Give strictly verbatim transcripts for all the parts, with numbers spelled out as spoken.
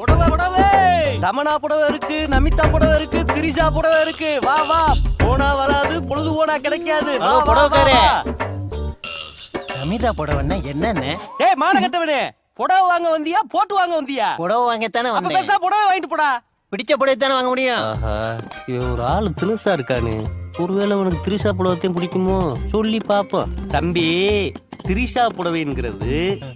புடவை புடவை தமனா புடவை இருக்கு, நமிதா புடவை இருக்கு, திரிஷா புடவை இருக்கு. வா வா, போனா வராது, பொழுது போனா கிடைக்காது. புடவை நமிதா புடவைன்னா என்னன்னு? ஏய் மான கட்டவனே, புடவை வாங்க வந்தியா போட்டு வாங்க வந்தியா? புடவை வாங்கத்தானே வந்தேன். பேசா புடவை வாங்கிட்டு போடா. பிடிச்ச புடவை தானே வாங்க முடியும். ஆஹா, இவன் ஒரு ஆளு தினுசா இருக்கானு. ஒருவேளை உனக்கு திரிஷா புடவைத்தையும் பிடிக்குமோ சொல்லி பாப்போம். தம்பி, திரிஷா புடவைங்கிறது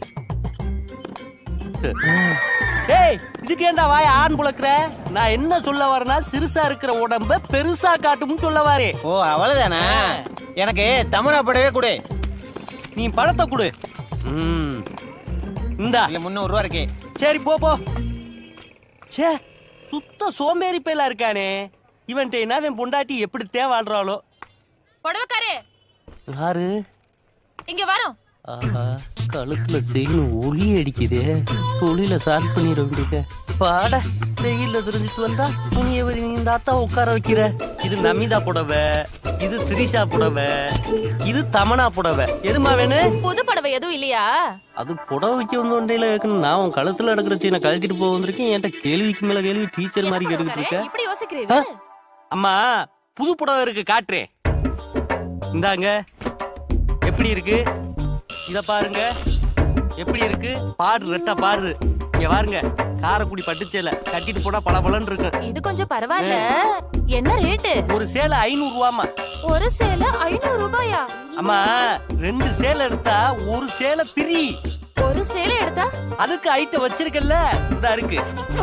ஏய் இதுக்கு ஏண்டா வாய் ஆண் புழக்கிற? நான் என்ன சொல்ல வரேன்னா, சிறுசா இருக்கிற உடம்ப பெருசா காட்டும்னு சொல்ல வாரே. ஓ அவ்வளவுதானா? எனக்கு தமிழா புடவே கொடு. நீ பழத்தை கொடு. ம் இந்தா இல்ல முன்னூறு ரூபா இருக்கு. சரி போ போ. சே, சுத்த சோம்பேறி பேலா இருக்கானே இவன்ட்ட. என்ன அவன் பொண்டாட்டி எப்படித்தே வாழ்றாளோ. புடவைக்காரே யாரு? இங்க வரோம். ஆஹா, கழுத்துல செயின் ஒளி அடிக்குதே. தொழில ஸ்டார்ட் பண்ணிட வேண்டிய பாட. வெயில்ல தெரிஞ்சிட்டு வந்தா துணியை இந்த அத்தா உட்கார வைக்கிற. இது நமிதா புடவை, இது திரிஷா புடவை, இது தமனா புடவை. எதுமா வேணும்? புது புடவை எதுவும் இல்லையா? அது புடவை வைக்க வந்த ஒன்றையில நான் உன் கழுத்துல நடக்கிற செயினை கழட்டிட்டு போக வந்திருக்கேன். என்கிட்ட கேள்விக்கு மேல கேள்வி டீச்சர் மாதிரி கேட்டுக்கிட்டு இருக்க. இப்படி யோசிக்கிறீங்க? அம்மா, புது புடவை இருக்கு, காட்டுறேன். இந்தாங்க, எப்படி இருக்கு? இத பாருங்க, எப்படி இருக்கு? பாரு ரெட்டா பாரு. இங்க பாருங்க, காரக்குடி பட்டுச்சேலை கட்டிட்டு போனா பல பலன்னு இருக்கு. இது கொஞ்சம் பரவாயில்ல. என்ன ரேட்டு? ஒரு சேலை ஐநூறு ரூபாமா. ஒரு சேலை ஐநூறு ரூபாயா? அம்மா, ரெண்டு சேலை எடுத்தா ஒரு சேலை பிரி. ஒரு சேலை எடுத்தா அதுக்கு ஐட்டம் வச்சிருக்கல, இதா இருக்கு.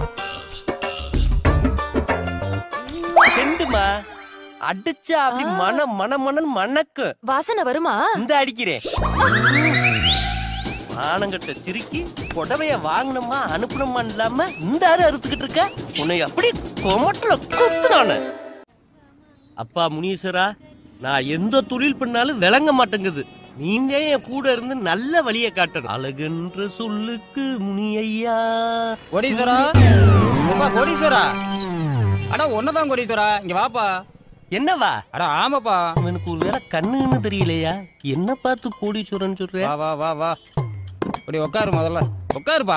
செண்டுமா அடிச்சா அப்படி மன மன மனன் மணக்கு. வாசனை வருமா? இந்த அடிக்கிறேன். ஆனங்கட்ட சிரிக்கி புடவைய வாங்கினோமா அனுப்பணுமா இல்லாம இந்த அரு அறுத்துக்கிட்டு இருக்க. உன்னை அப்படி கொமட்டில குத்துனானு. அப்பா முனீஸ்வரா, நான் எந்த தொழில் பண்ணாலும் விளங்க மாட்டேங்குது. நீங்க என் கூட இருந்து நல்ல வழியை காட்டணும். அழகுன்ற சொல்லுக்கு முனியா. கோடீஸ்வரா, கோடீஸ்வரா, அட ஒன்னதான் கோடீஸ்வரா, இங்க வாப்பா. என்னவா? அட ஆமாப்பா. எனக்கு ஒரு வேளை கண்ணுன்னு தெரியலையா? என்ன பார்த்து கோடீஸ்வரன் சொல்ற? வா வா வா வா, அப்படி உட்காரு, முதல்ல உட்காருப்பா.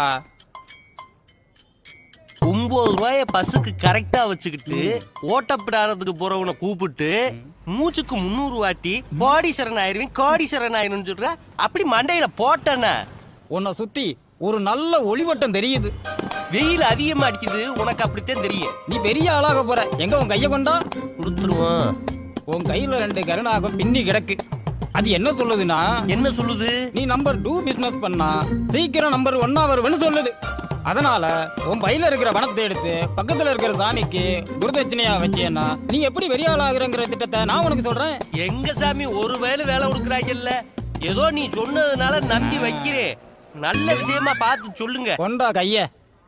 ஒன்பது ரூபாய பஸ்ஸுக்கு கரெக்டா வச்சுக்கிட்டு ஓட்டப்பிடாரத்துக்கு போறவனை கூப்பிட்டு மூச்சுக்கு முன்னூறு வாட்டி கோடீஸ்வரன் ஆயிருவேன் கோடீஸ்வரன் ஆயிரும் சொல்ற. அப்படி மண்டையில போட்டன. உன்னை சுத்தி ஒரு நல்ல ஒளிவட்டம் தெரியுது. வெயில் அதிகமா அடிக்குது, உனக்கு அப்படித்தான் தெரியும். நீ பெரிய ஆளாக போற. எங்க உன் கைய கொண்டா கொடுத்துருவான். உன் கையில ரெண்டு கருணாகம் பின்னி கிடக்கு. அது என்ன சொல்லுதுன்னா, என்ன சொல்லுது? நீ நம்பர் டூ பிசினஸ் பண்ணா சீக்கிரம் நம்பர் ஒன்னா வருவன்னு சொல்லுது. அதனால உன் பையில இருக்கிற பணத்தை எடுத்து பக்கத்துல இருக்கிற சாமிக்கு குருதட்சணையா வச்சேன்னா நீ எப்படி பெரிய ஆளாகிறங்கிற திட்டத்தை நான் உனக்கு சொல்றேன். எங்க சாமி ஒரு வேலை வேலை கொடுக்குறாங்கல்ல, ஏதோ நீ சொன்னதுனால நம்பி வைக்கிறேன். நல்ல விஷயமா பார்த்து சொல்லுங்க. கொண்டா கைய.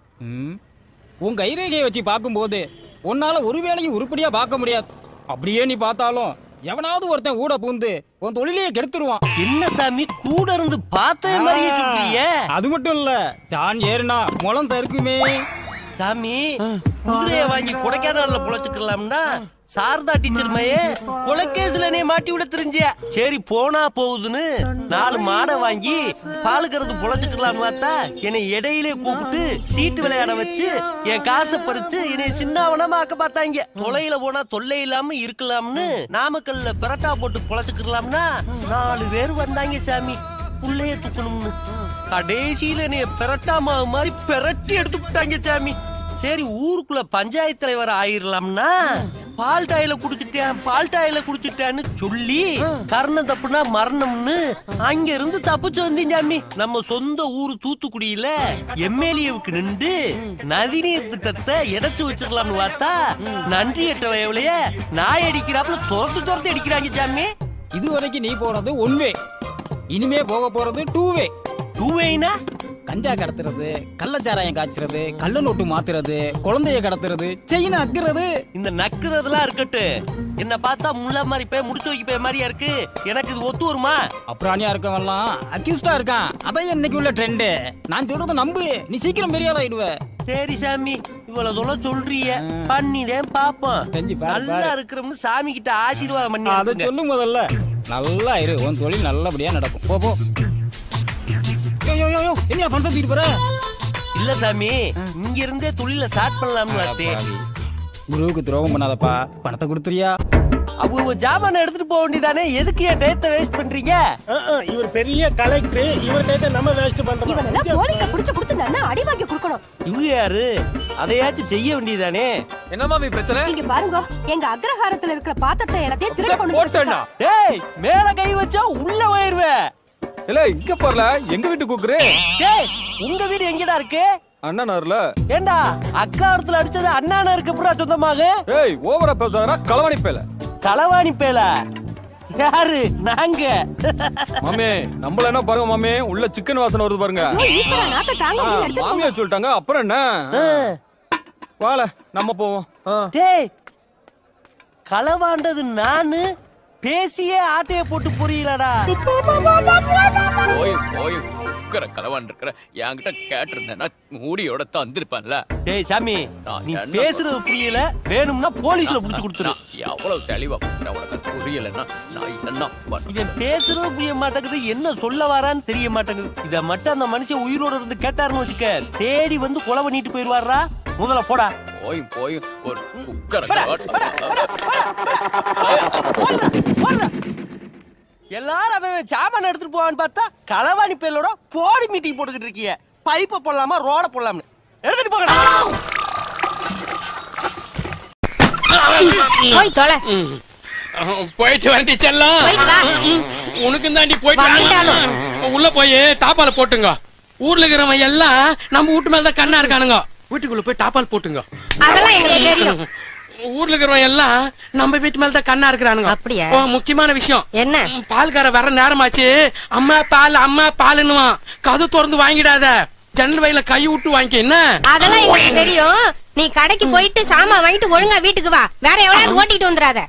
உன் கைரேகையை வச்சு பார்க்கும்போது உன்னால ஒரு வேலையும் உருப்படியா பார்க்க முடியாது. அப்படியே நீ பார்த்தாலும் எவனாவது ஒருத்தன் ஊட பூந்து உன் தொழிலையே கெடுத்துருவான். என்ன சாமி, கூட இருந்து பார்த்த மாதிரியே சொல்றீங்க? அது மட்டும் இல்ல, ஜான் ஏறுனா முளம் சறுக்குமே. சாமி, குதிரைய வாங்கி கொடைக்கானல்ல புழைச்சுக்கலாம்னா சாரதா டீச்சர் மையே கொலைக்கேஸ்ல நீ மாட்டி விட தெரிஞ்ச. சரி போனா போகுதுன்னு நாலு மாடை வாங்கி பால் கறந்து புழைச்சுக்கலாம் பார்த்தா என்னை இடையிலே கூப்பிட்டு சீட்டு விளையாட வச்சு என் காசை பறிச்சு என்னை சின்னவனமா ஆக்க பார்த்தாங்க. தொலையில போனா தொல்லை இல்லாம இருக்கலாம்னு நாமக்கல்ல பெரட்டா போட்டு புழைச்சுக்கலாம்னா நாலு பேர் வந்தாங்க சாமி, புள்ளைய தூக்கணும்னு. கடைசியில நீ பெரட்டா மாவு மாதிரி பெரட்டி எடுத்து விட்டாங்க சாமி. சரி ஊருக்குள்ள பஞ்சாயத்து தலைவர் ஆயிரலாம்னா பால் டாயில குடிச்சிட்டேன் பால் டாயில குடிச்சிட்டேன்னு சொல்லி கர்ணம் தப்புனா மரணம்னு அங்க இருந்து தப்பிச்சு வந்தீங்க சாமி. நம்ம சொந்த ஊரு தூத்துக்குடியில எம்எல்ஏவுக்கு நின்று நதிநீர் திட்டத்தை எடைச்சு வச்சிடலாம்னு பார்த்தா நன்றி எட்ட வயவுலைய நாய் அடிக்கிறாப்புல துரத்து துரத்து அடிக்கிறாங்க சாமி. இது வரைக்கும் நீ போறது ஒன் வே, இனிமே போக போறது டூ வே. டூ வேனா கஞ்சா கடத்துறது, கள்ளச்சாராயம் காய்ச்சறது, கள்ள நோட்டு மாத்துறது, குழந்தைய கடத்துறது, செயின் அக்குறது. இந்த நக்குறதுலாம் இருக்கட்டு, என்ன பார்த்தா முள்ள மாதிரி போய் முடிச்சு வைக்க போய் மாதிரியா இருக்கு. எனக்கு இது ஒத்து வருமா? அப்புறாணியா இருக்கவெல்லாம் அக்யூஸ்டா இருக்கான். அதான் இன்னைக்கு உள்ள ட்ரெண்ட். நான் சொல்றத நம்பு, நீ சீக்கிரம் பெரிய ஆள் ஆயிடுவ. சரி சாமி, இவ்வளவு தூரம் சொல்றிய, பண்ணிதேன் பாப்போம். நல்லா இருக்கிறோம்னு சாமி கிட்ட ஆசீர்வாதம் பண்ணி அதை சொல்லு முதல்ல. நல்லா இரு, உன் தொழில் நல்லபடியா நடக்கும். போ போ. என்ன பண்ற தீட்டு போற? இல்ல சாமி, இங்க இருந்தே தொழில ஸ்டார்ட் பண்ணலாம்னு பார்த்தேன். குருவுக்கு துரோகம் பண்ணாதப்பா, பணத்தை கொடுத்துறியா? அவங்க ஜாமான எடுத்துட்டு போக வேண்டியதானே, எதுக்கு என் டயத்தை வேஸ்ட் பண்றீங்க? இவர் பெரிய கலெக்டர், இவர் டயத்தை நம்ம வேஸ்ட் பண்றோம். இவனெல்லாம் போலீஸ புடிச்சு கொடுத்து நானே அடி வாங்கி கொடுக்கணும். இவங்க யாரு? அதையாச்சும் செய்ய வேண்டியதானே. என்ன மாமி பிரச்சனை? இங்க பாருங்க, எங்க அக்ரஹாரத்துல இருக்கிற பாத்திரத்தை எல்லாத்தையும் திருட கொண்டு போச்சேன்னா டேய், மேல கை வச்சா உள்ள போயிருவேன். இல்ல இங்க போறல, எங்க வீட்டு கூக்குறே. டேய், உங்க வீடு எங்கடா இருக்கு? அண்ணனார்ல. ஏண்டா அக்காரத்துல அடிச்சது அண்ணானருக்கு அப்புறம் சொந்தமாக? ஏய், ஓவரா பேசாதடா, களவாணி பேல. களவாணி பேல யாரு? நாங்க. மாமே, நம்மள என்ன பாருங்க மாமே, உள்ள சிக்கன் வாசனை வருது பாருங்க. ஈஸ்வரா நாக்க தாங்க முடியல, எடுத்து மாமியா சொல்லிட்டாங்க, அப்புறம் என்ன? வால, நம்ம போவோம். டேய், களவாண்டது நானு, பேசியே ஆட்டைய போட்டு புரியலடா. போய் போய் உக்கர கலவான் இருக்கிற என்கிட்ட கேட்டிருந்தேன்னா மூடியோட தான் வந்திருப்பான்ல. டேய் சாமி, நீ பேசுறது புரியல, வேணும்னா போலீஸ்ல புடிச்சு கொடுத்துரு. எவ்வளவு தெளிவா பேசுற, உனக்கு புரியலன்னா நான் என்ன பண்ணுவேன்? இவன் பேசுறது புரிய மாட்டேங்குது, என்ன சொல்ல வரான்னு தெரிய மாட்டேங்குது. இத மட்டும் அந்த மனுஷன் உயிரோட இருந்து கேட்டாருன்னு வச்சுக்க, தேடி வந்து கொலை பண்ணிட்டு போயிருவாரா. முதல்ல போடா. போய் போய் ஒரு உக்கர எல்லாரும் அவன் சாமான எடுத்துட்டு போவான்னு பார்த்தா களவாணி பேலோட போடி மீட்டிங் போட்டுக்கிட்டு இருக்கீங்க. பைப்பை போடலாமா ரோட போடலாம்னு எடுத்துட்டு போகலாம். போய் தொலை. போயிட்டு வரட்டி செல்லம், உனக்கு தாண்டி போயிட்டு உள்ள போய் தாப்பால போட்டுங்க. ஊர்ல இருக்கிறவன் எல்லாம் நம்ம வீட்டு மேலதான் கண்ணா இருக்கானுங்க. வீட்டுக்குள்ள போய் தாப்பால் போட்டுங்க. அதெல்லாம் எங்களுக்கு தெரியும். ஊர்ல இருக்கிறவன் எல்லாம் நம்ம வீட்டு மேலதான் கண்ணா இருக்கிறானுங்க. அப்படியா? முக்கியமான விஷயம் என்ன? பால்கார வர நேரமாச்சு, அம்மா பால் அம்மா பாலுன்னுவான். கதை திறந்து வாங்கிடாத, ஜன்னல் வயல கை விட்டு வாங்கிக்க. என்ன? அதெல்லாம் எங்களுக்கு தெரியும். நீ கடைக்கு போயிட்டு சாமான் வாங்கிட்டு ஒழுங்கா வீட்டுக்கு வா. வேற எவ்வளவு ஓட்டிட்டு வந்துடாத.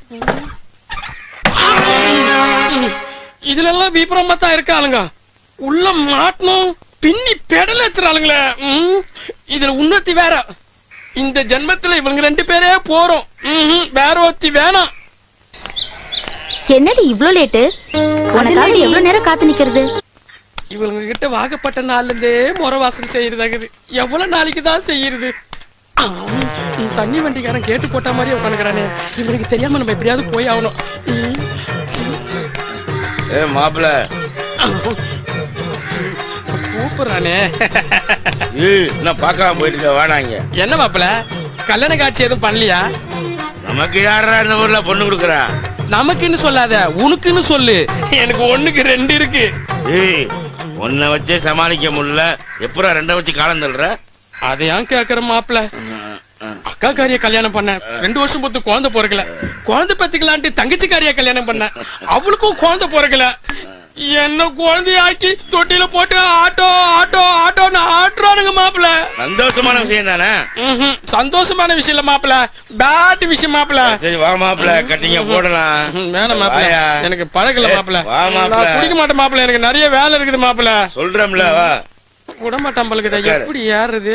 இதுல எல்லாம் விபரமா தான் இருக்காளுங்க. உள்ள மாட்டணும் பின்னி பெடல் ஏத்துறாளுங்களே. இதுல உன்னத்தி வேற. இந்த ஜென்மத்துல இவங்க ரெண்டு பேரே போறோம், வேற ஒத்தி வேணாம். என்னது இவ்ளோ லேட்டு? உனக்காக எவ்வளவு நேரம் காத்து நிக்கிறது? இவங்க கிட்ட வாகப்பட்ட நாள்ல இருந்தே முறை வாசல் செய்யறதாகுது. எவ்வளவு நாளைக்கு தான் செய்யறது? தண்ணி வண்டிக்காரன் கேட்டு போட்ட மாதிரி உட்காந்துக்கிறானே, இவனுக்கு தெரியாம நம்ம எப்படியாவது போய் ஆகணும். மாப்பிள கூப்பிடுறானே, நான் பாக்காம போயிட்டு வாடாங்க. என்ன மாப்பிள, கல்யாண காட்சி எதுவும் பண்ணலையா? நமக்கு யாரா இந்த ஊர்ல பொண்ணு கொடுக்குறா? நமக்குன்னு சொல்லாத, உனக்குன்னு சொல்லு. எனக்கு ஒண்ணுக்கு ரெண்டு இருக்கு. ஏய், ஒன்ன வச்சே சமாளிக்க முடியல, எப்படா ரெண்ட வச்சு காலம் தள்ளுற? அதையான் கேக்குற மாப்பிள. அக்கா காரிய கல்யாணம் பண்ண, ரெண்டு வருஷம் பொறுத்து குழந்தை பிறக்கல. குழந்தை பத்திக்கலான்ட்டு தங்கச்சி காரிய கல்யாணம் பண்ண, அவளுக்கும் குழந்தை பிறக்கல. என்ன குழந்தையாக்கி தொட்டில போட்டு ஆட்டோ ஆட்டோ ஆட்டோன்னு ஆட்டுறானுங்க மாப்பிள. சந்தோஷமான விஷயம் தானே? சந்தோஷமான விஷயம் இல்ல மாப்பிள, பேட் விஷயம் மாப்பிள. சரி வா மாப்பிள, கட்டிங்க போடலாம். வேணாம் மாப்பிள, எனக்கு பழகல மாப்பிள. வா மாப்பிள. குடிக்க மாட்டேன் மாப்பிள, எனக்கு நிறைய வேலை இருக்குது மாப்பிள. சொல்றேன்ல வா. விடமாட்டான் பழகுதா, எப்படி ஏறுறது?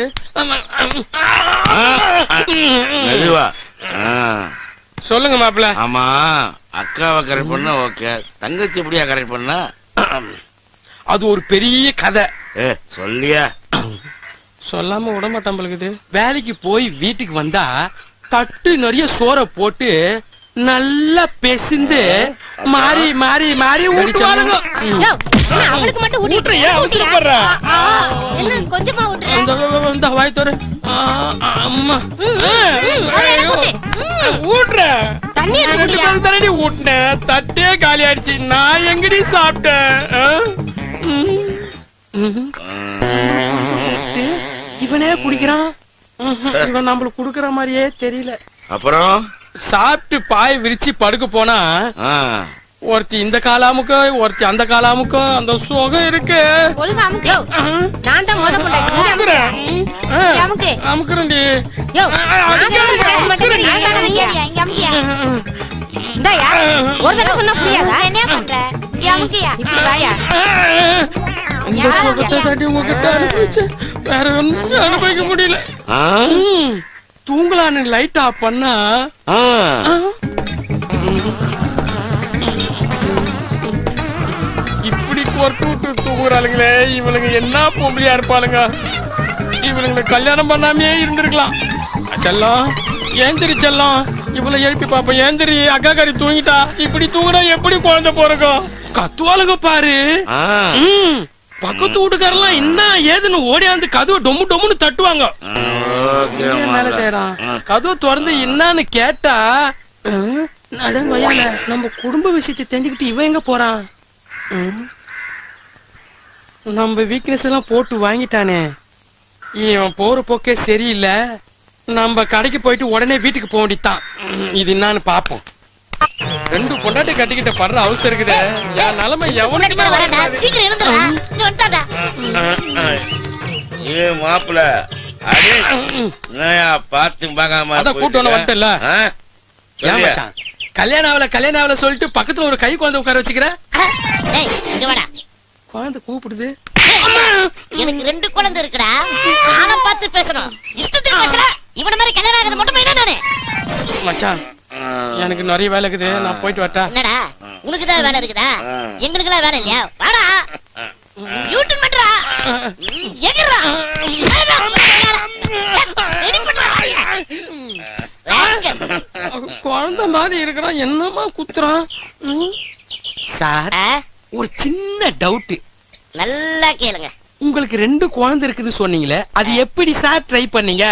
மெதுவா. சொல்லுங்க மாப்பிள. ஆமா, அக்காவை கரெக்ட் பண்ணா ஓகே, தங்கச்சி எப்படியா கரெக்ட் பண்ணா? அது ஒரு பெரிய கதை. ஏ சொல்லியா? சொல்லாம விட மாட்டான் பழகுது. வேலைக்கு போய் வீட்டுக்கு வந்தா தட்டு நிறைய சோற போட்டு நல்லா பெசிந்து மாறி மாறி மாறி ஊட்டுவாளுங்க. அவளுக்கு மட்டும் ஊட்டி என்ன கொஞ்சமா ஊட்டுற வாய் தோற. அம்மா ஊட்டுற தண்ணி ஊட்டினேன், தட்டே காலி ஆயிடுச்சு. நான் எங்கடி சாப்பிட்டேன்? இவனே குடிக்கிறான். இவன் நம்மளுக்கு குடுக்கற மாதிரியே தெரியல. அப்புறம் சாப்பிட்டு பாய் விரிச்சு படுக்க போனா ஒருத்தி இந்த காலாமுக்கோ ஒருத்தி அந்த காலாமுக்கோ அந்த சுகம் இருக்கு. அமுக்குறேன்டி. ஒரு தடவை சொன்னா புரியாதா? என்ன பண்ற? இந்த சுகத்தை தாண்டி உங்ககிட்ட அனுபவிச்சேன், வேற ஒன்னும் அனுபவிக்க முடியல. தூங்கலான்னு லைட் ஆஃப் பண்ணா இப்படி கொட்டு விட்டு தூங்குறாளுங்களே. இவனுங்க என்ன பொம்பளையா இருப்பாளுங்க. இவனுங்களை கல்யாணம் பண்ணாமே இருந்திருக்கலாம். செல்லம் ஏந்திரி செல்லம், இவ்வளவு எழுப்பி பாப்போம். ஏந்திரி, அக்கா காரி தூங்கிட்டா. இப்படி தூங்கினா எப்படி குழந்தை போறக்கும்? கத்துவாளுங்க பாரு. பக்கத்து வீட்டுக்காரெல்லாம் என்ன ஏதுன்னு ஓடியாந்து கதவை டொம்மு டொம்முன்னு தட்டுவாங்க. மேல செய்யறான் கதவை திறந்து என்னன்னு கேட்டா, வயல நம்ம குடும்ப விஷயத்தை தெரிஞ்சுக்கிட்டு இவன் எங்க போறான்? நம்ம வீக்னஸ் எல்லாம் போட்டு வாங்கிட்டானே, இவன் போற போக்கே சரியில்லை. நம்ம கடைக்கு போயிட்டு உடனே வீட்டுக்கு போக வேண்டியதான். இது என்னன்னு பாப்போம். ரெண்டு பொண்டாட்டி கட்டிக்கிட்ட படுற அவசரம் இருக்குது. என் நிலைமை எவனுக்கு மாப்பிள்ள பாத்து பாக்காம அதான் கூட்டம் வந்துட்டல. கல்யாணம் ஆகல கல்யாணம் ஆகல சொல்லிட்டு பக்கத்துல ஒரு கை குழந்தை உட்கார வச்சுக்கிற. குழந்தை கூப்பிடுது. எனக்கு ரெண்டு குழந்தை இருக்குடா. நானே பார்த்து பேசணும். இஷ்டத்துக்கு பேசல. இவன மாதிரி கல்யாணம் ஆகுது மட்டும் என்ன நானே? மச்சான் எனக்கு நிறைய வேலை இருக்குது, நான் போயிட்டு வரட்டா? என்னடா உனக்கு தான் வேலை இருக்குதா? எங்களுக்கு எல்லாம் வேலை இல்லையா? வாடா யூட்டன் பண்றா. எங்கடா குழந்தை மாதிரி இருக்கிறான், என்னமா குத்துறான்? சார் ஒரு சின்ன டவுட். நல்லா கேளுங்க. உங்களுக்கு ரெண்டு குழந்தை இருக்குது சொன்னீங்களே, அது எப்படி சார் ட்ரை பண்ணீங்க?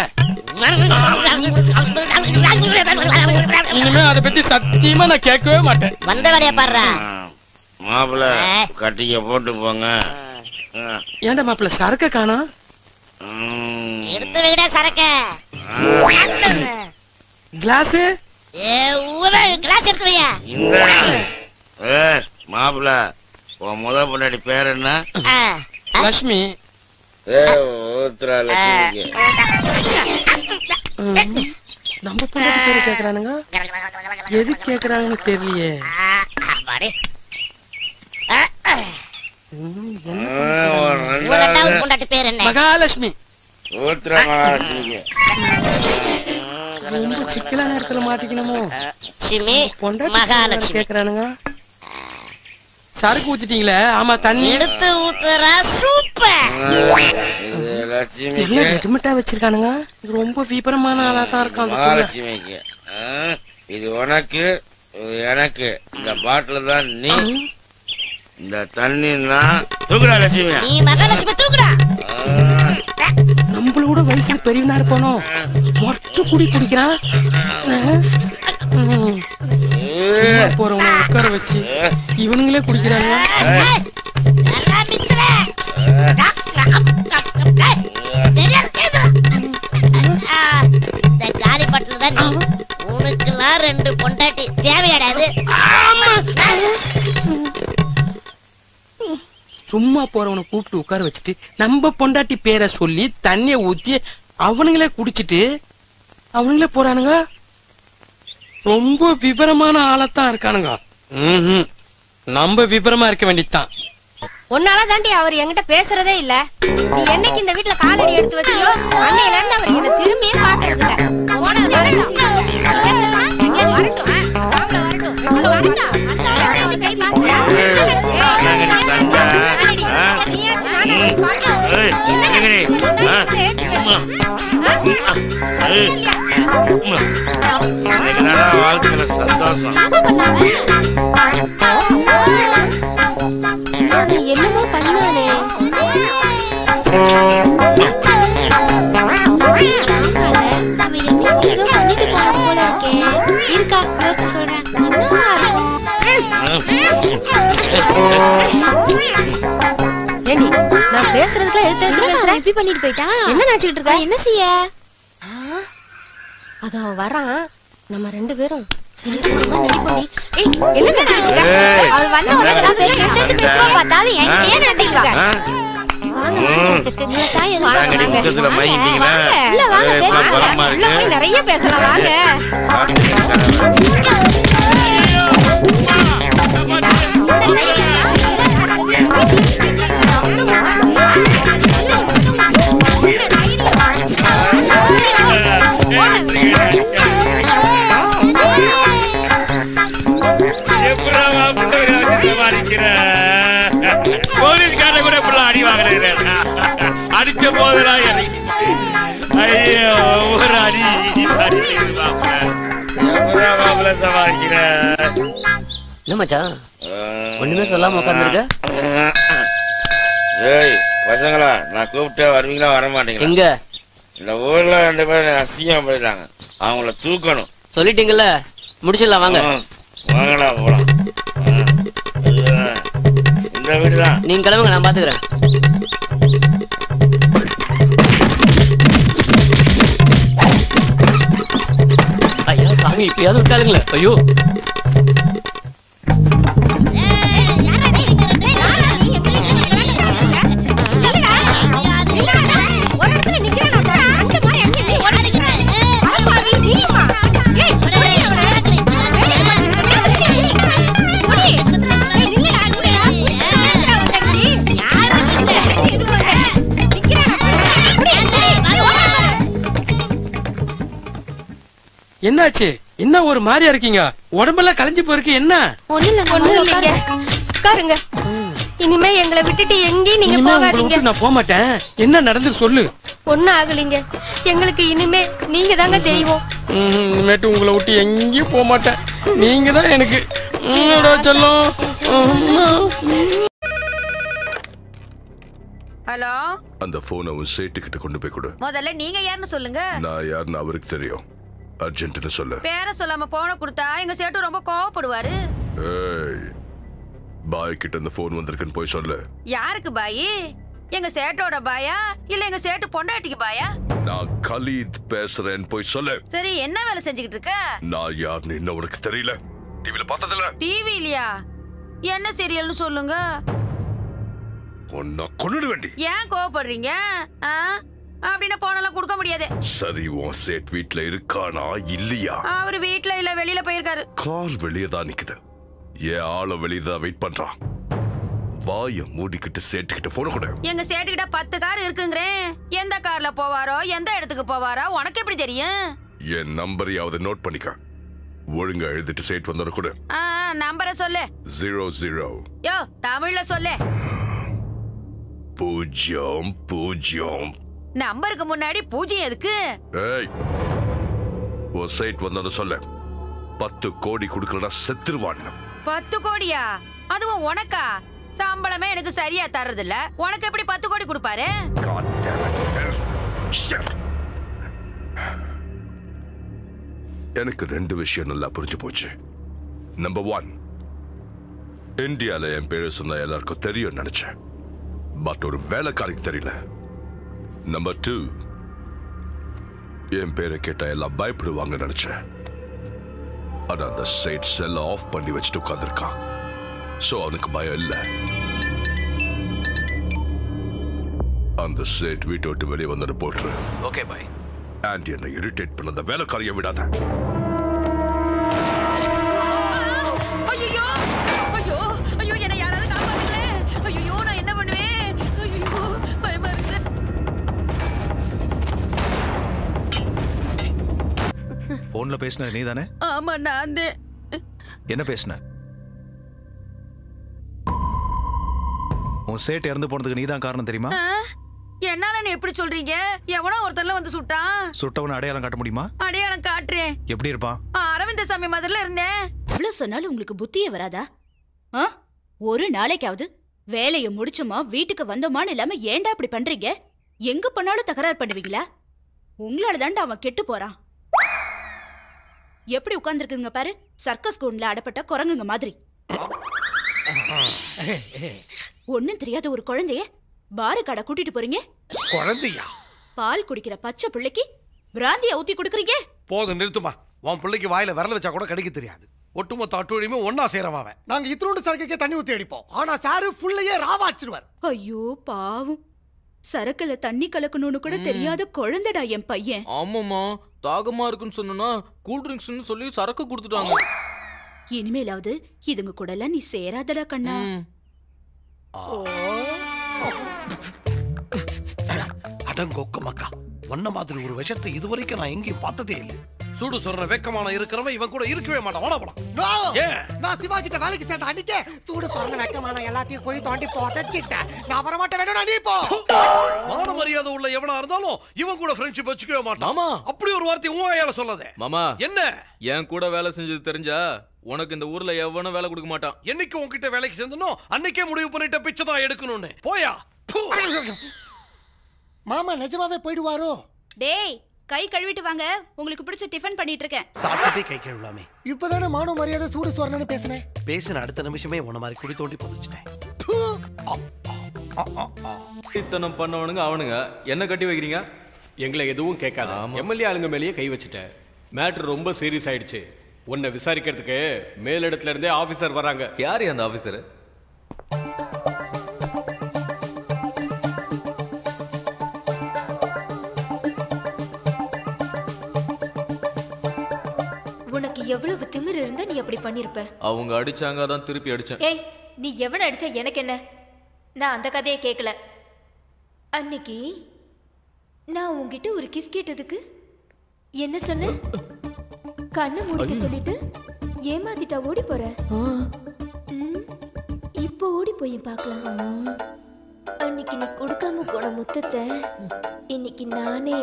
இனிமே அதை பத்தி சத்தியமா நான் கேட்கவே மாட்டேன். வந்த வேலையா பாடுறா. மாப்பிள்ள கட்டிக்க போட்டு போங்க. ஏன்டா மாப்பிள்ள சரக்க காணோம்? எடுத்து வைடா சரக்க. கிளாஸ் கிளாஸ் எடுத்து வையா. மாப்பிள்ள உன் முத பொண்டாடி பேர் என்ன? லட்சுமி. நம்ம பொண்டாட்டி பேரு கேக்குறானுங்க, எது கேக்குறாங்கன்னு தெரியலையே. பொண்டாட்டி பேர் என்ன? மகாலட்சுமி. ரொம்ப சிக்கலான இடத்துல மாட்டிக்கணுமோ? மகாலட்சுமி கேக்குறானுங்க. சரக்கு ஊத்திட்டீங்களே? ஆமா, தண்ணி எடுத்து ஊத்துறா. சூப்பர். எல்லாம் ரெடிமேட்டா வச்சிருக்கானுங்க. ரொம்ப விபரமான ஆளா தான் இருக்கான். மகாலட்சுமிக்கு இது உனக்கு, எனக்கு. இந்த பாட்டில் தான் நீ, இந்த தண்ணி நான். தூக்குறா லட்சுமி. நீ மகாலட்சுமி தூக்குறா. நம்மளோட வயசுல பெரியவனா இருப்பானோ, மொட்டை குடி குடிக்கிறான். போறவன உட்கார வச்சு இவனுங்களே குடிக்கிறாங்க. இந்த காலி பட்டில தான் நீ. உனக்குலாம் ரெண்டு பொண்டாட்டி தேவையாடாது. சும்மா போறவனை கூப்பிட்டு உட்கார வச்சுட்டு நம்ம பொண்டாட்டி பேரை சொல்லி தண்ணிய ஊத்தி அவனுங்களே குடிச்சிட்டு அவனுங்களே போறானுங்க. ரொம்ப விபரமான ஆளத்தான் இருக்கானுங்க. நம்ம விபரமா இருக்க வேண்டியதுதான். உன்னால தாண்டி அவர் என்கிட்ட பேசுறதே இல்ல. நீ என்னைக்கு இந்த வீட்டுல காலடி எடுத்து வச்சியோ அன்னையில இருந்து அவர் என்ன திரும்பியே பாக்குறது இல்ல. போன வரட்டும் வாழ்க்கையில சந்தோஷம். என்னமோ பண்ணானே. ஏதோ பண்ணிட்டு போன போல இருக்கே. இருக்கா யோசிச்சு சொல்றேன். ஏண்டி நான் பேசுறதுக்குள்ள எதுக்கு எதுக்கு பேசுறேன்? இப்படி பண்ணிட்டு போயிட்டா? என்ன நினைச்சிட்டு இருக்க? என்ன செய்ய? அது அவன் வரான். நம்ம ரெண்டு பேரும் நிறைய பேசலாம். வாங்க. போலீஸ்கார கூட அடி வாங்குறேன். அடிச்ச போதெல்லாம் ஒரு அடி மாப்பிள்ள சமாளிக்கிற. என்ன மச்சான் ஒண்ணுமே சொல்லாம உட்காந்துருக்க? ஏய் பசங்களா, நான் கூப்பிட்டா வருவீங்களா வர மாட்டீங்களா? எங்க இந்த ஊர்ல ரெண்டு பேரும் அசிங்கம் போயிட்டாங்க, அவங்கள தூக்கணும். சொல்லிட்டீங்கல்ல, முடிச்சிடலாம் வாங்க. வாங்கடா போலாம். இந்த வீடுதான். நீங்க கிளம்புங்க, நான் பாத்துக்கிறேன். ஐயா சாமி, இப்பயாவது விட்டாளுங்களே. ஐயோ என்னாச்சு? என்ன ஒரு மாதிரியா இருக்கீங்க? உடம்பெல்லாம் கலைஞ்சு போயிருக்கு. என்ன? ஒண்ணு இல்லைங்க, உட்காருங்க. இனிமே எங்களை விட்டுட்டு எங்கேயும் நீங்க போகாதீங்க. நான் போக மாட்டேன். என்ன நடந்து சொல்லு. ஒண்ணும் ஆகலைங்க, எங்களுக்கு இனிமே நீங்க தாங்க தெய்வம். இனிமேட்டு உங்களை விட்டு எங்கேயும் போக மாட்டேன். நீங்க தான் எனக்கு சொல்லும். ஹலோ, அந்த போனை உன் சேட்டு கிட்ட கொண்டு போய் கொடு. முதல்ல நீங்க யாருன்னு சொல்லுங்க. நான் யாருன்னு அவருக்கு தெரியும். அர்ஜென்ட்னு சொல்லு. பேர சொல்லாம போன கொடுத்தா எங்க சேட்டு ரொம்ப கோவப்படுவாரு. ஏய், பாய் கிட்ட அந்த போன் வந்திருக்குன்னு போய் சொல்லு. யாருக்கு பாய்? எங்க சேட்டோட பாயா இல்ல எங்க சேட்டு பொண்டாட்டிக்கு பாயா? நான் கலீத் பேசுறேன், போய் சொல்லு. சரி, என்ன வேலை செஞ்சுக்கிட்டு இருக்க? நான் யாருன்னு இன்னும் உனக்கு தெரியல. டிவில பார்த்ததில்ல? டிவி இல்லையா? என்ன சீரியல்னு சொல்லுங்க. உன்னை கொன்னுட வேண்டி. ஏன் கோவப்படுறீங்க? அப்படின்னா போனெல்லாம் கொடுக்க முடியாது. சரி, உன் சேட் வீட்ல இருக்கானா இல்லையா? அவரு வீட்ல இல்ல, வெளியில போயிருக்காரு. கார் வெளியே தான் நிக்குது. ஏன் ஆள வெளியே தான் வெயிட் பண்றான். வாய மூடிக்கிட்டு சேட்டுக்கிட்ட போன கூட. எங்க சேட்டுக்கிட்ட பத்து கார் இருக்குங்கிறேன். எந்த கார்ல போவாரோ எந்த இடத்துக்கு போவாரோ உனக்கு எப்படி தெரியும்? என் நம்பரையாவது நோட் பண்ணிக்க. ஒழுங்கா எழுதிட்டு சேட் வந்தோட கூட. நம்பரை சொல்லு. Zero zero. யோ, தமிழ்ல சொல்லு. பூஜ்ஜியம் பூஜ்ஜியம். நம்பருக்கு முன்னாடி பூஜ்ஜியம் எதுக்கு? ஏய், ஒரு சைட் வந்தோட சொல்ல. பத்து கோடி கொடுக்கலனா செத்துருவான். பத்து கோடியா? அதுவும் உனக்கா? சம்பளமே எனக்கு சரியா தர்றது இல்ல, உனக்கு எப்படி பத்து கோடி கொடுப்பாரு? எனக்கு ரெண்டு விஷயம் நல்லா புரிஞ்சு போச்சு. நம்பர் ஒன், இந்தியால என் பேரு சொன்ன எல்லாருக்கும் தெரியும் நினைச்சேன். பட் ஒரு வேலைக்காரிக்கு தெரியல. நம்பர் டூ, என் பேரை கேட்டா எல்லாம் பயப்படுவாங்க நினைச்சேன். ஆனா அந்த சைட் செல்ல ஆஃப் பண்ணி வச்சுட்டு உட்கார்ந்திருக்கான். சோ அவனுக்கு பயம் இல்ல. அந்த சேட் வீட்டை விட்டு வெளியே வந்து போட்டுரு. Okay bye. ஆண்டி என்னை இரிட்டேட் பண்ண அந்த வேலைக்காரியை விடாத. ஐயோ ஐயோ ஐயோ, என்ன யாராவது காப்பாத்துங்களே. ஐயோ, நான் என்ன பண்ணுவேன்? ஐயோ, பயமா இருக்கு. போன்ல பேசின நீ தானே? ஆமா, நான் தான். என்ன பேசின? உன் சேட் இறந்து போனதுக்கு நீ தான் காரணம் தெரியுமா? என்னால நீ எப்படி சொல்றீங்க? எவனோ ஒருத்தர்ல வந்து சுட்டான். சுட்டவன அடையாளம் காட்ட முடியுமா? அடையாளம் காட்டுறேன். எப்படி இருப்பான்? அரவிந்த சாமி மாதிரில இருந்தேன். இவ்வளவு சொன்னாலும் உங்களுக்கு புத்தியே வராதா? ஒரு நாளைக்காவது வேலையை முடிச்சோமா வீட்டுக்கு வந்தோமான்னு இல்லாம ஏன்டா இப்படி பண்றீங்க? எங்க பண்ணாலும் தகராறு பண்ணுவீங்களா? உங்களால தாண்டா அவன் கெட்டு போறான். எப்படி உட்கார்ந்துருக்குங்க பாரு, சர்க்கஸ் கூண்ல அடப்பட்ட குரங்குங்க மாதிரி. ஒண்ணும் தெரியாத ஒரு குழந்தைய பாரு கடை கூட்டிட்டு போறீங்க. குழந்தையா? பால் குடிக்கிற பச்சை பிள்ளைக்கு பிராந்திய ஊத்தி குடுக்குறீங்க. போதும், நிறுத்துமா. உன் பிள்ளைக்கு வாயில விரல வச்சா கூட கடிக்க தெரியாது. ஒட்டுமொத்த அட்டுழியுமே ஒன்னா சேரமாவன். நாங்க இத்தனோண்டு சரக்குக்கே தண்ணி ஊத்தி அடிப்போம். ஆனா சாரு ஃபுல்லையே ராவாச்சிருவார். ஐயோ பாவம், சரக்குல தண்ணி கலக்கணும்னு கூட தெரியாத குழந்தைடா என் பையன். ஆமாமா, தாகமா இருக்குன்னு சொன்னா கூல் ட்ரிங்க்ஸ்னு சொல்லி சரக்கு கொடுத்துட்டாங்க. இனிமேலாவது இதுங்க கூட எல்லாம் நீ சேராதடா கண்ணா. அடங்கொக்க மக்கா, ஒன்ன மாதிரி ஒரு விஷயத்தை இதுவரைக்கும் நான் எங்கேயும் பார்த்ததே இல்லை. சூடு சொல்ற வெக்கமான இருக்கிறவன் இவன் கூட இருக்கவே மாட்டான். வாடா போலாம். நான் சிவா கிட்ட வேலைக்கு சேர்ந்த அன்னைக்கே சூடு சொல்ற வெக்கமான எல்லாத்தையும் போய் தோண்டி போதச்சிட்டேன். நான் வர மாட்டேன், வேணும் நீ போ. மான மரியாதை உள்ள எவனா இருந்தாலும் இவன் கூட ஃப்ரெண்ட்ஷிப் வச்சுக்கவே மாட்டான். மாமா அப்படி ஒரு வார்த்தை உன் வாயால சொல்லாதே. மாமா என்ன என் கூட வேலை செஞ்சது தெரிஞ்சா உனக்கு இந்த ஊர்ல எவனும் வேலை கொடுக்க மாட்டான். என்னைக்கு உன்கிட்ட வேலைக்கு சேர்ந்தனோ அன்னைக்கே முடிவு பண்ணிட்ட பிச்சை தான் எடுக்கணும்னு. போயா. மாமா நிஜமாவே போயிடுவாரோ? டேய் கை கழுவிட்டு வாங்க, உங்களுக்கு பிடிச்ச டிஃபன் பண்ணிட்டு இருக்கேன். சாப்பிட்டே கை கழுவலாமே. இப்பதானே மானோ மரியாதை சூடு சொரணன்னு பேசினேன். பேசின அடுத்த நிமிஷமே உன மாதிரி குடி தோண்டி புதைச்சிட்டேன். இத்தனம் பண்ணவனுங்க அவனுங்க என்ன கட்டி வைக்கிறீங்க? எங்களை எதுவும் கேட்காத. எம்எல்ஏ ஆளுங்க மேலேயே கை வச்சுட்டேன். மேட்ரு ரொம்ப சீரியஸ் ஆயிடுச்சு. உன்னை விசாரிக்கிறதுக்கு மேலிடத்துல இருந்தே ஆபீசர் வராங்க. யாரு அந்த ஆபீசர்? உனக்கு எவ்வளவு திமிரு இருந்தா நீ அப்படி பண்ணிருப்ப? அவங்க அடிச்சாங்க, தான் திருப்பி அடிச்சேன். ஏய், நீ எவன அடிச்சா எனக்கு என்ன? நான் அந்த கதையை கேட்கல. அன்னைக்கு நான் உன்கிட்ட ஒரு கிஸ் கேட்டதுக்கு என்ன சொன்ன? கண்ணை மூடிக்க சொல்லிட்டு ஏமாத்திட்டா ஓடி போற. இப்போ ஓடி போய் பார்க்கலாம். அன்னைக்கு நீ கொடுக்காம போன முத்தத்தை இன்னைக்கு நானே.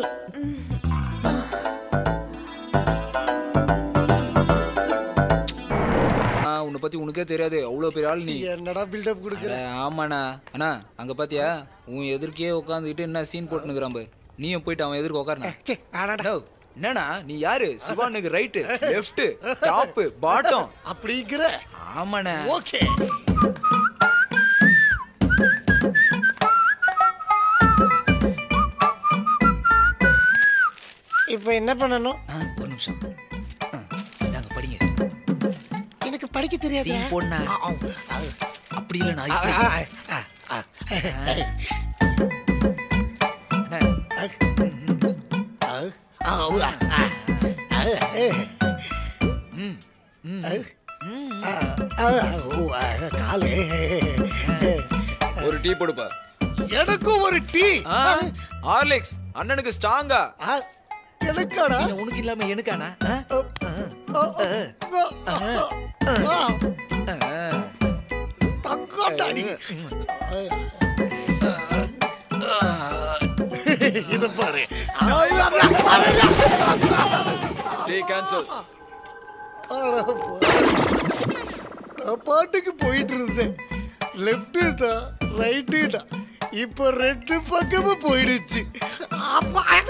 உன்னை பத்தி உனக்கே தெரியாது, அவ்வளவு பெரிய ஆள் நீ. என்னடா பில்டப் கொடுக்குற? ஆமாண்ணா. அண்ணா அங்க பாத்தியா உன் எதிர்க்கே உட்காந்துக்கிட்டு என்ன சீன் போட்டுனுக்குறான் பாரு. நீயும் போயிட்டு அவன் எதிர்க்க உட்காருண்ணா. என்னண்ணா நீ யாரு? சிவானுக்கு ரைட்டு லெஃப்ட் டாப் பாட்டம் அப்படிங்கிற? ஆமாண்ணா. ஓகே. இப்போ என்ன பண்ணணும்? ஒரு நிமிஷம் நாங்க படிங்க. எனக்கு படிக்க தெரியாது. சீன் போடுனா அப்படி இல்ல நான் காலே ஒரு டீ போடுப்பா. எனக்கும் ஒரு டீ. ஹார்லிக்ஸ் அண்ணனுக்கு ஸ்ட்ராங்கா. எனக்காடா? உனக்கு இல்லாம எனக்கானா? தக்காட்டாடி இது பாரு. Tea cancel. நான் பாட்டுக்கு போயிட்டு இருந்தேன். லெஃப்டா ரைட்டா இப்போ ரெண்டு பக்கமும் போயிடுச்சு.